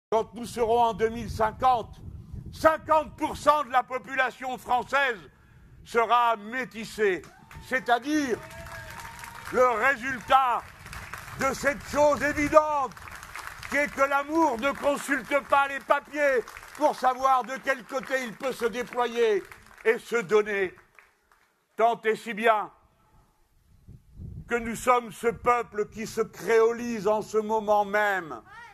quand nous serons en 2050, 50% de la population française sera métissée, c'est-à-dire le résultat de cette chose évidente qui est que l'amour ne consulte pas les papiers pour savoir de quel côté il peut se déployer et se donner. Tant et si bien que nous sommes ce peuple qui se créolise en ce moment même